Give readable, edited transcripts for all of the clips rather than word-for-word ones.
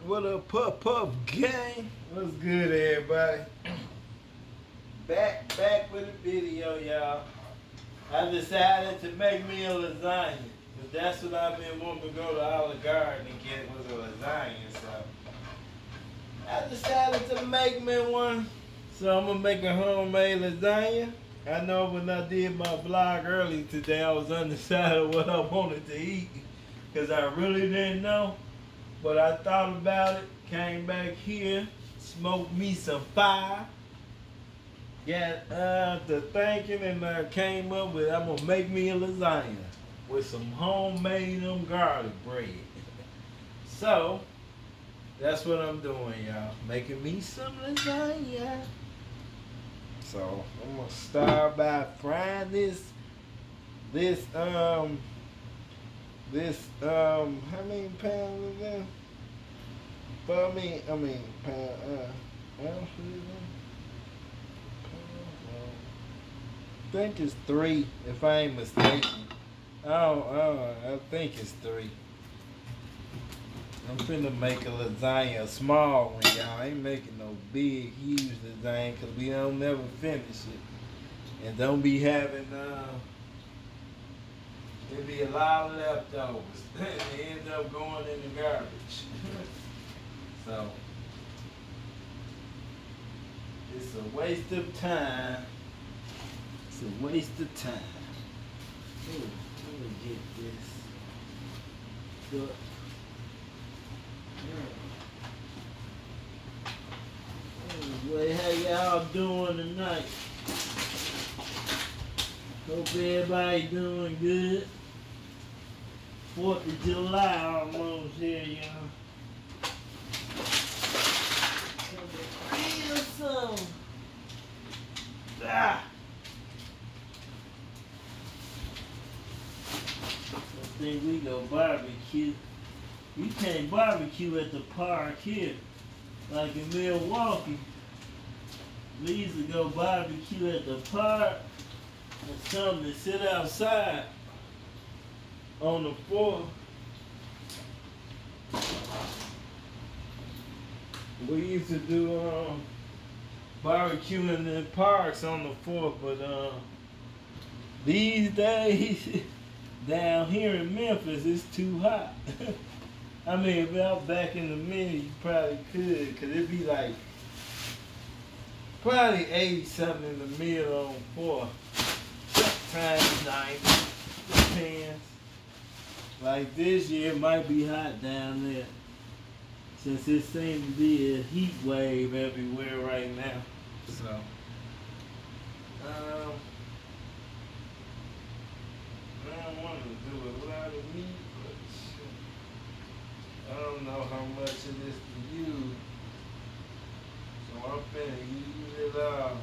What up, Puff Puff gang? What's good, everybody? Back with the video, y'all. I decided to make me a lasagna. Cause that's what I've been wanting to go to Olive Garden and get was a lasagna. So I decided to make me one. So I'm gonna make a homemade lasagna. I know when I did my vlog early today, I was undecided what I wanted to eat. Cause I really didn't know. But I thought about it, came back here, smoked me some fire, got the thinking, and I came up with I'm gonna make me a lasagna with some homemade garlic bread. So that's what I'm doing, y'all. Making me some lasagna. So I'm gonna start by frying how many pounds is that? I think it's 3, if I ain't mistaken. I think it's 3. I'm finna make a lasagna, a small one, y'all. I ain't making no big, huge lasagna, because we don't never finish it. And don't be having, there'll be a lot of leftovers. They end up going in the garbage. So, it's a waste of time. It's a waste of time. Ooh, let me get this. Good. Anyway, how y'all doing tonight? Hope everybody doing good. 4th of July almost here, y'all. Feel some. I think we go barbecue. You can't barbecue at the park here, like in Milwaukee. We used to go barbecue at the park. Or something to sit outside on the 4th. We used to do barbecue in the parks on the 4th, but these days down here in Memphis it's too hot. I mean, if out back in the minute you probably could, cause it'd be like probably 80 something in the middle on 4th. Times 90, depends. Like this year, it might be hot down there, since it seems to be a heat wave everywhere right now. So, I don't want to do a lot of meat, but I don't know how much of this to use. So I'm finna use it all.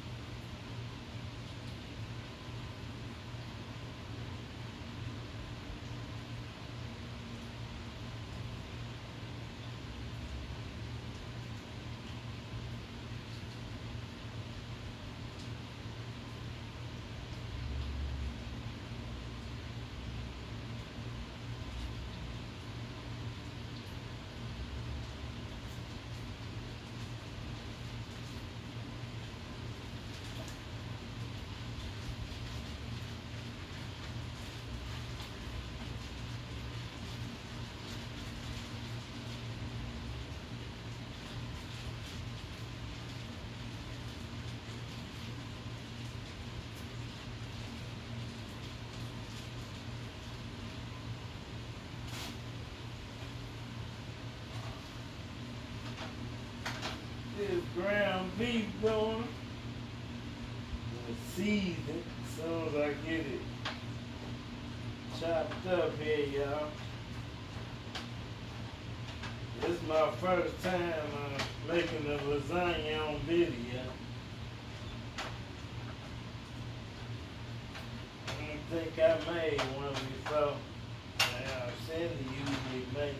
This ground beef going. Seasoned as soon as I get it chopped up here, y'all. This is my first time making a lasagna on video. I don't think I made one before. Cindy usually make.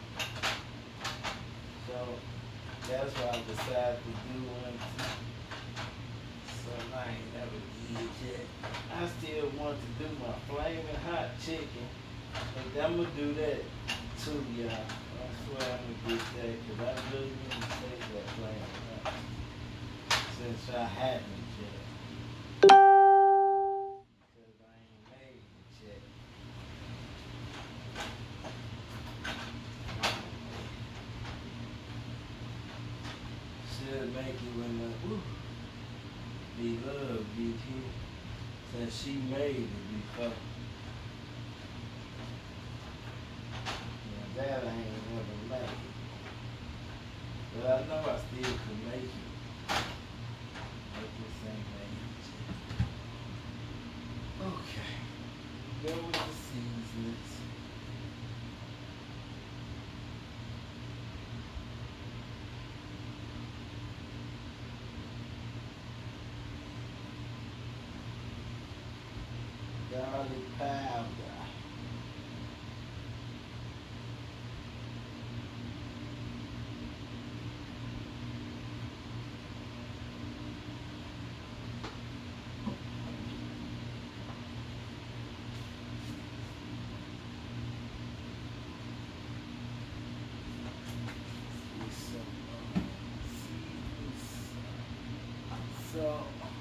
So that's why I decided to do one too. So I ain't never did yet. I still want to do my flaming hot chicken. But I'm gonna do that too, y'all. I swear I'm gonna get check, because I really need to take that plan out. Since I haven't yet. Because I ain't made it yet. Should make it when the be love get here. Since she made it before. Now that I ain't never made it. But I know I still could make it. But this ain't made it yet. Okay. Go with the seasons. Garlic powder. So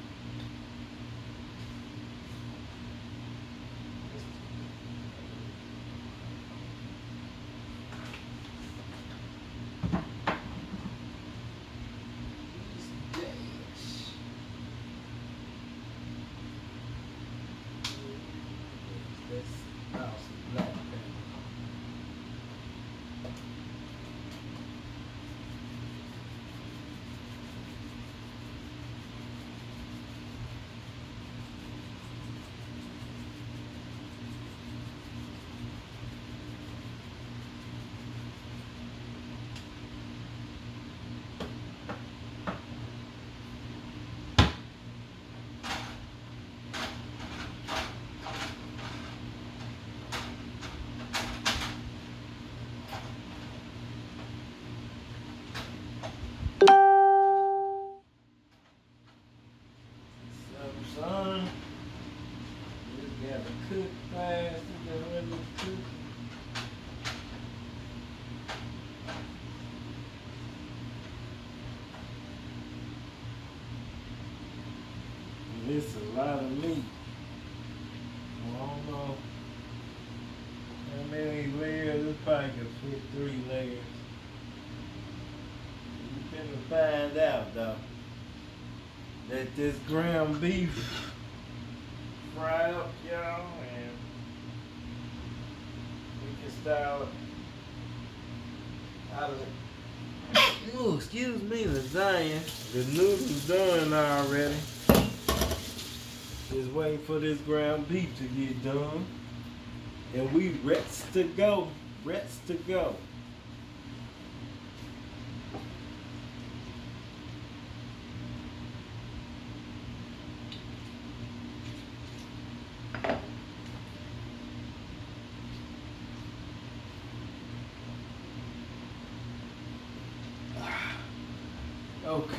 son, just gotta cook fast, you gotta let it cook. And it's a lot of meat. I don't know how many layers. This probably can fit 3 layers. You finna find out though that this ground beef fry up, y'all, and we can start out of the ooh, excuse me, lasagna. The noodles done already. Just waiting for this ground beef to get done. And we ready to go. Ready to go. Okay.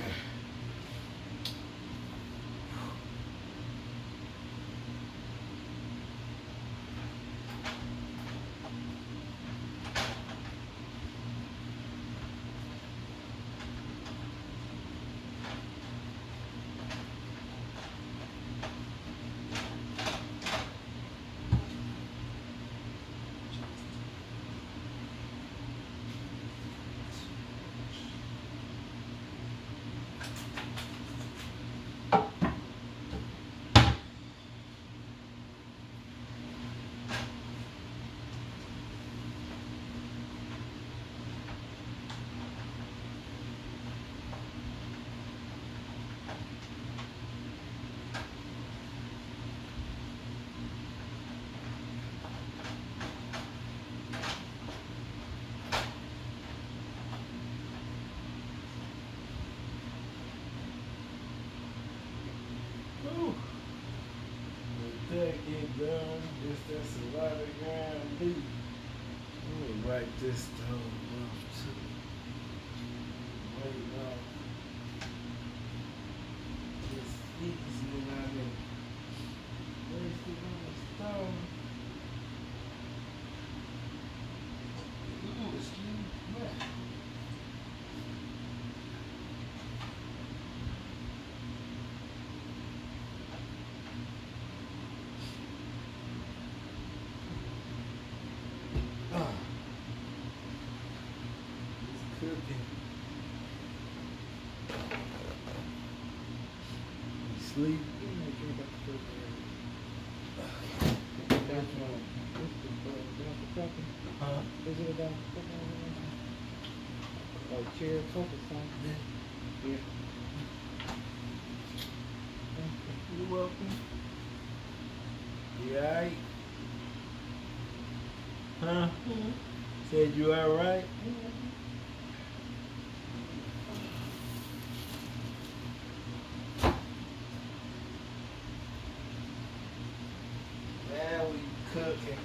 cooking. Sleep. Huh? Is it about chair focus on? Yeah. You're welcome. You alright? Huh? Mm-hmm. Said you alright? Now we cooking.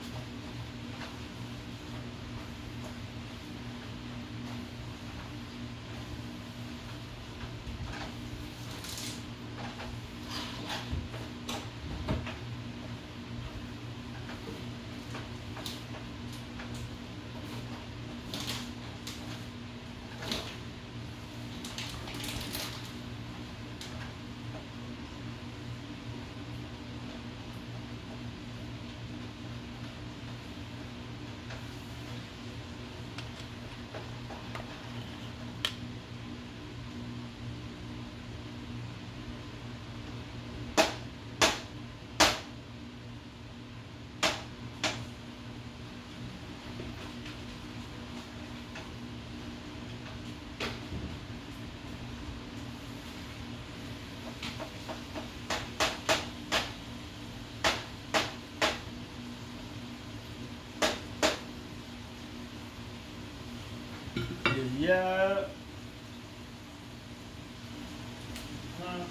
Yeah. Huh?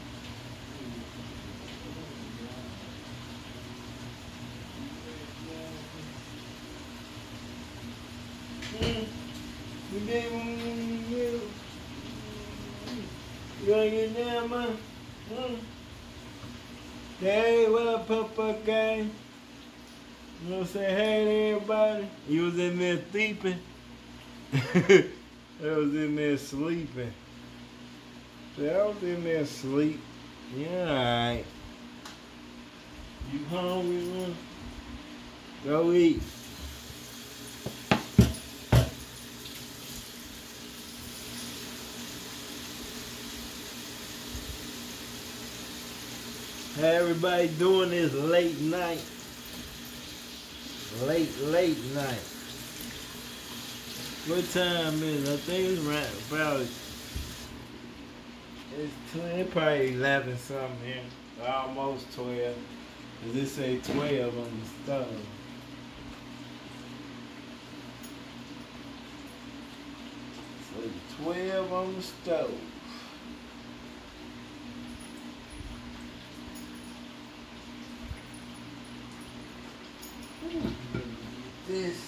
You gave him you. You wanna get down, man? Hey, what up, Papa gang? You wanna say hey to everybody? You was in there sleeping. I was in there sleeping. I was in there sleep. Yeah, alright. You hungry, man? Go eat. How everybody doing this late night? Late night. What time is it? I think it's right about, it's probably 11 something here. Almost 12. Does it say 12 on the stove? So it's 12 on the stove. This.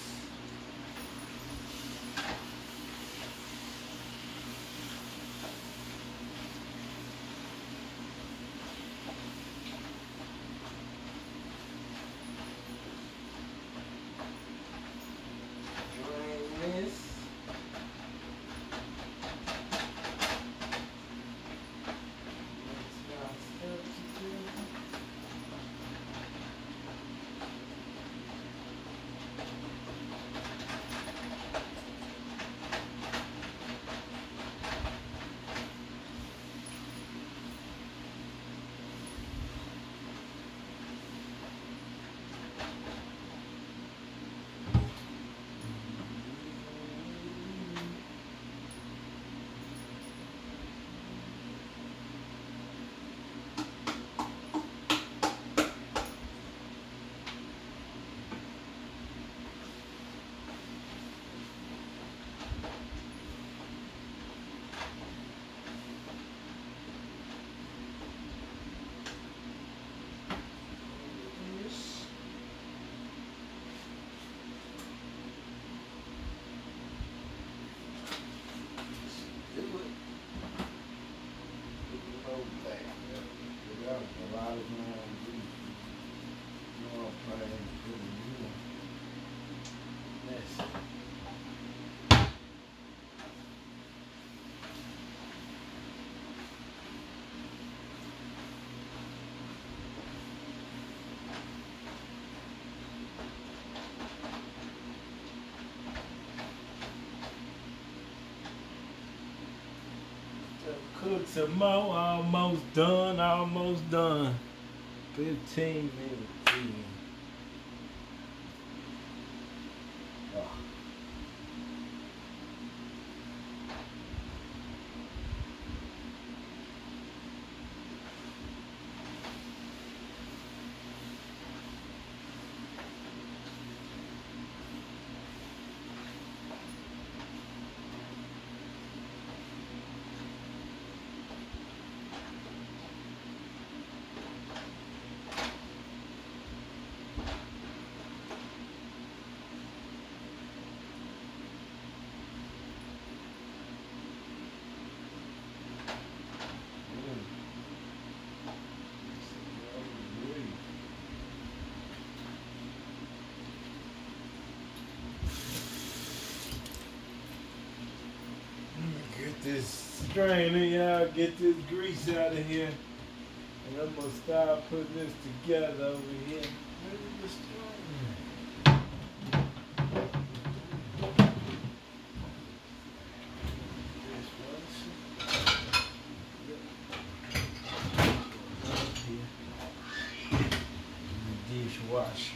Drain this. Cook some more. Almost done. Almost done. 15 minutes in. Oh. Get this strainer, y'all. Get this grease out of here. And I'm gonna start putting this together over here. Where's the strainer? Dishwasher.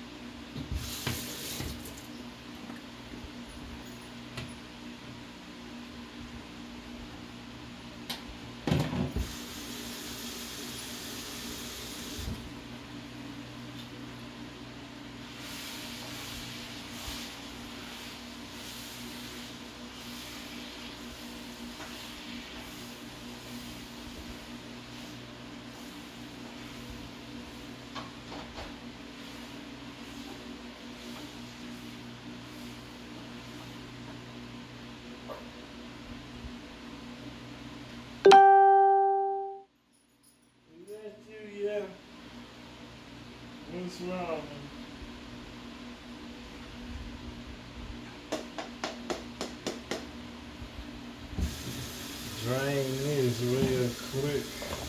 What's wrong? Drain this real quick.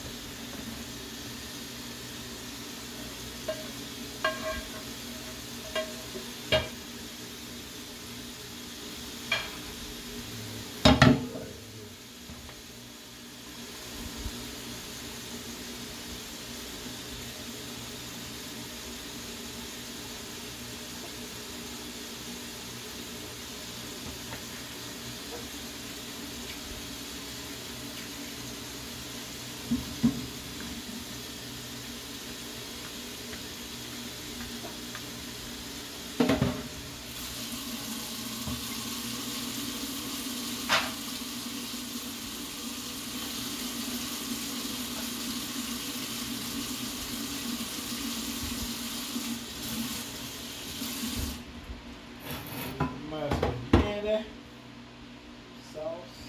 Sauce.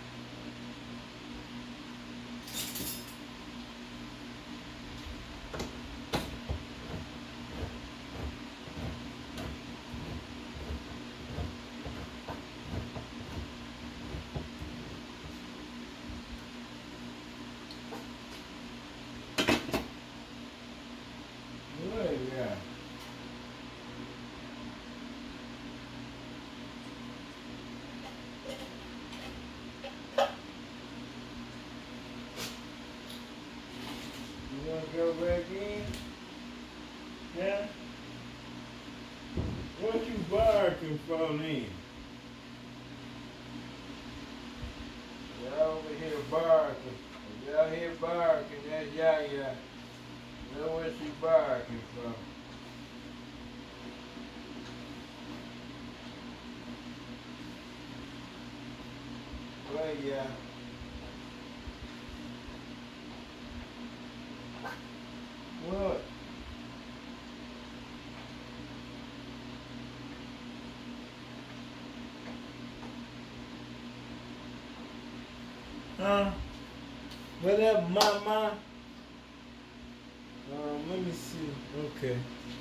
Good, yeah. You wanna go back in? Yeah? What you barking for then? Y'all over here barking. If y'all hear barking, that's Yaya. Know what she barking from. Well, yeah. What? Huh? What up, mama? Let me see. Okay.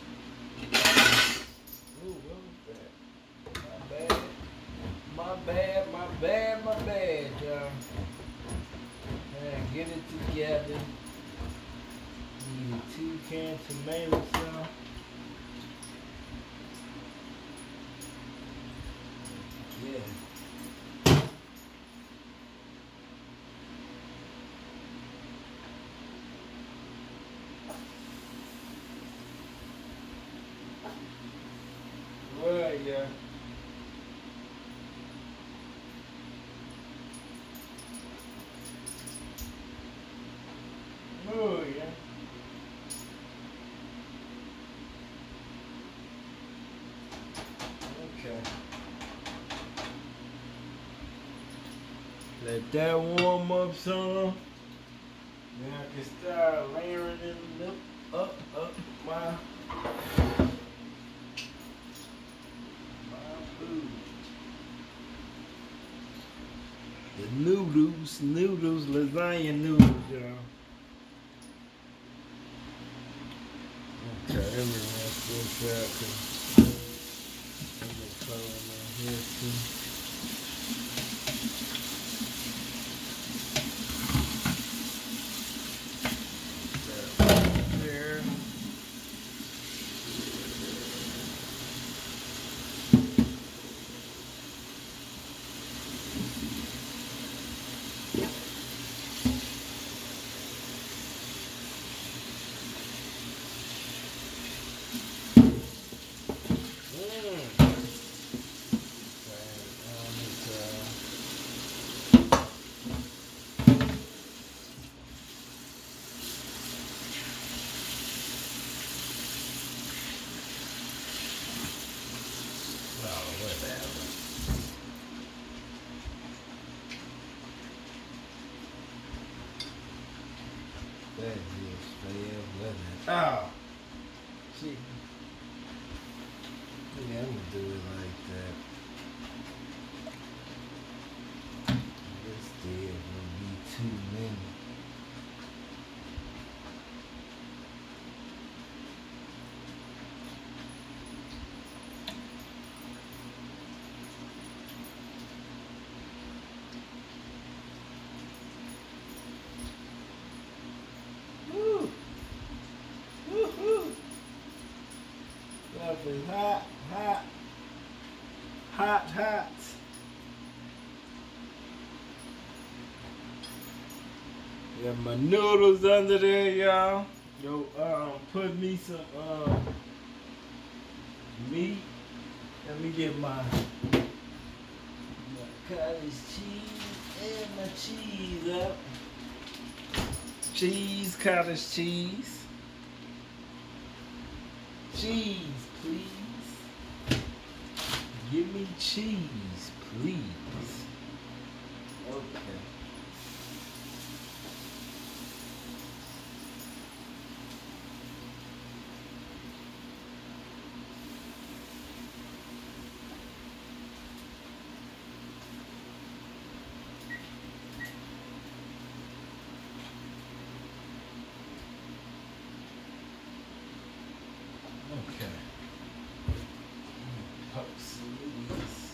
Ooh, what was that? My bad. My bad, my bad, my bad, y'all. Get it together. Need a 2-can tomato sauce. Yeah. Let that warm up some. Then I can start layering them up my food. The noodles, lasagna noodles, y'all. Okay, let me rinse this out because I'm gonna color my hair too. There. That just fell, wasn't it? Oh, shit. Yeah, I'm gonna do it like that. This still gonna be too many. Stuff is hot. Got my noodles under there, y'all. Yo, put me some meat. Let me get my cottage cheese and my cheese up. Cheese, cottage cheese. Cheese, please. Give me cheese, please. Okay. Okay. Post these.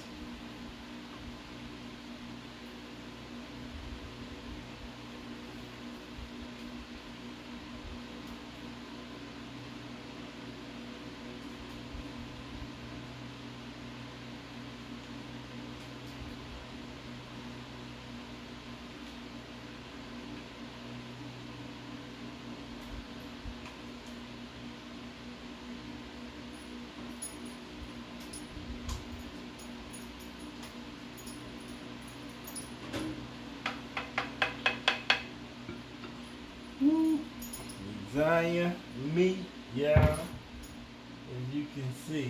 Lasagna meat, yeah, as you can see.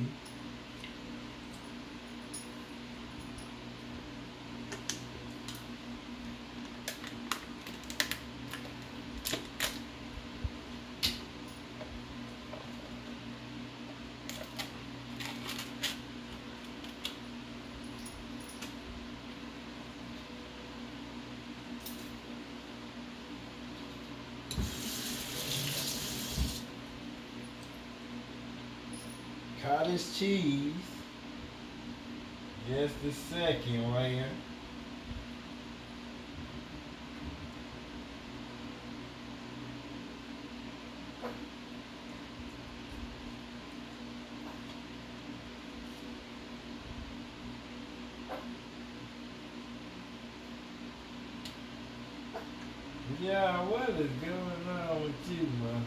Cottage cheese, just the second layer. Yeah, what is going on with you, man?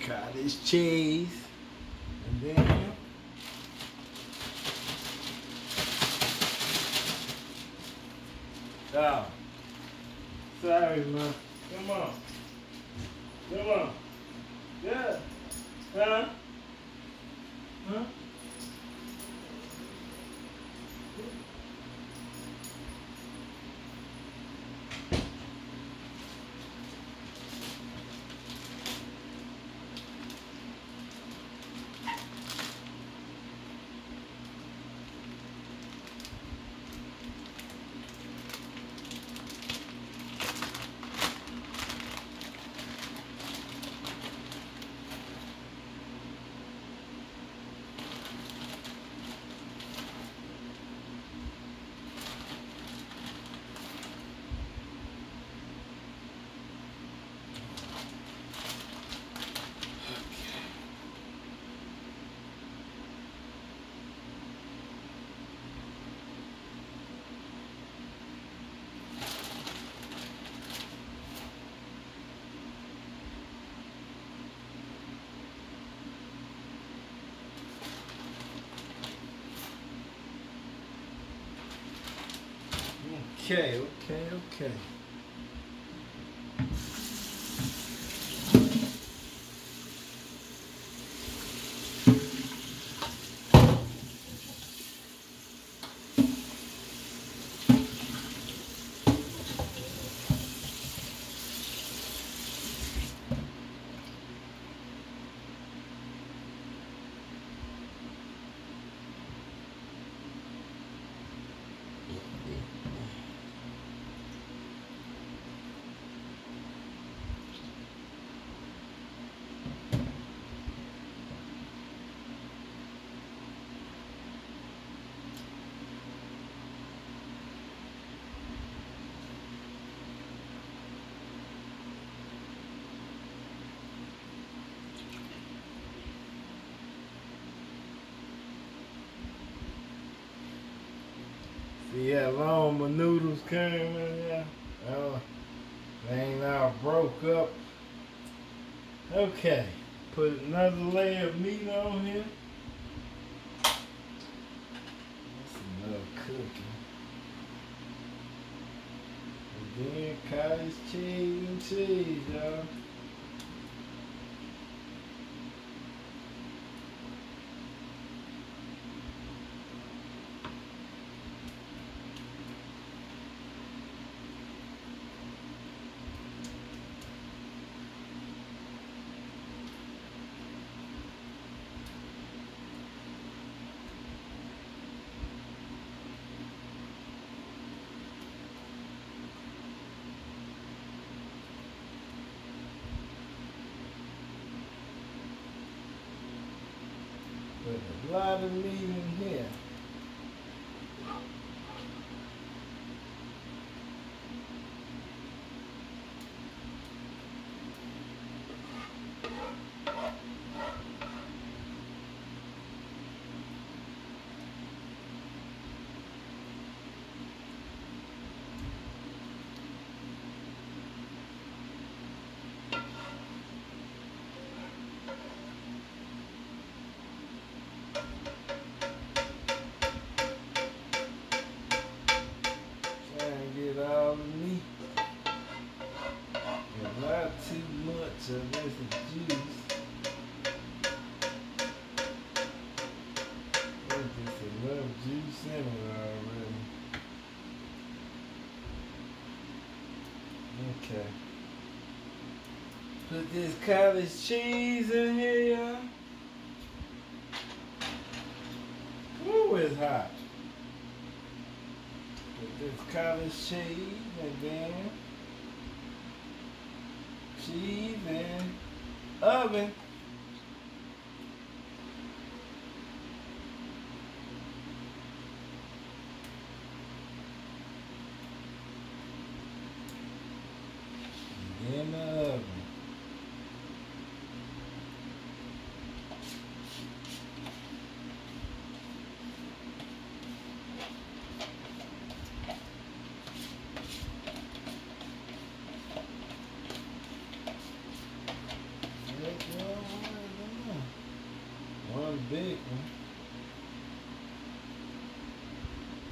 cottage cheese. And then oh, sorry, man. Come on. Come on. Yeah. Huh? Huh? Okay. See how long my noodles came in there? Oh, they ain't all broke up. Okay, put another layer of meat on here. That's enough cooking. And then cottage cheese and cheese, y'all. Put a lot of meat in here. Too much of this juice. There's just enough juice in it already. Okay. Put this cottage cheese in here. Ooh, it's hot. Put this cottage cheese and then cheese and oven. In the oven.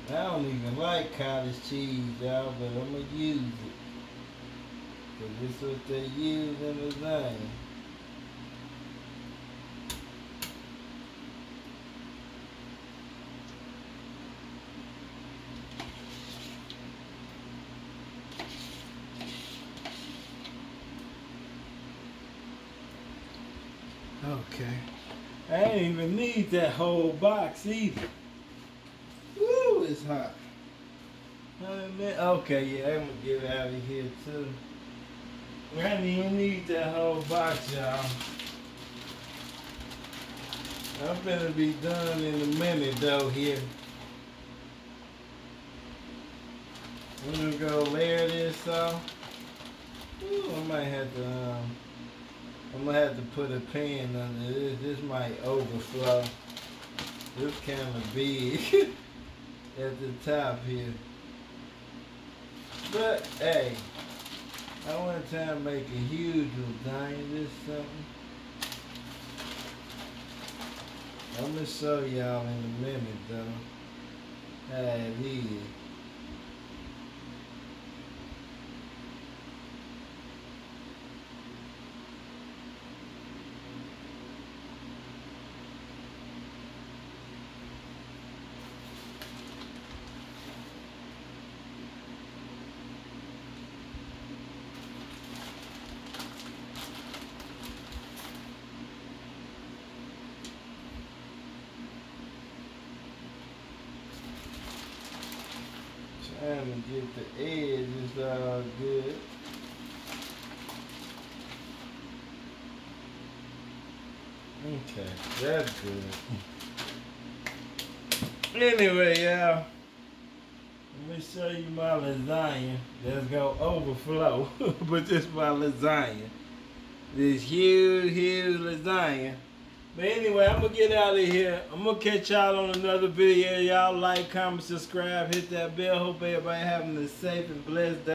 I don't even like cottage cheese, y'all, but I'm gonna use it. Cause this is what they use in lasagna. Okay. I ain't even need that whole box either. Woo, it's hot. Okay, yeah, I'm gonna get out of here too. I didn't even need that whole box, y'all. I'm gonna be done in a minute though here. I'm gonna go layer this off. Ooh, I might have to I'm gonna have to put a pan under this. This might overflow. This kind of big at the top here. But hey, I want to make a huge lasagna. This something. I'm gonna show y'all in a minute though how it is. Trying to get the edges all good. Okay, that's good. Anyway, y'all, let me show you my lasagna that's gonna overflow. But this my lasagna. This huge, huge lasagna. But anyway, I'm gonna get out of here. I'm gonna catch y'all on another video. Y'all like, comment, subscribe, hit that bell. Hope everybody having a safe and blessed day.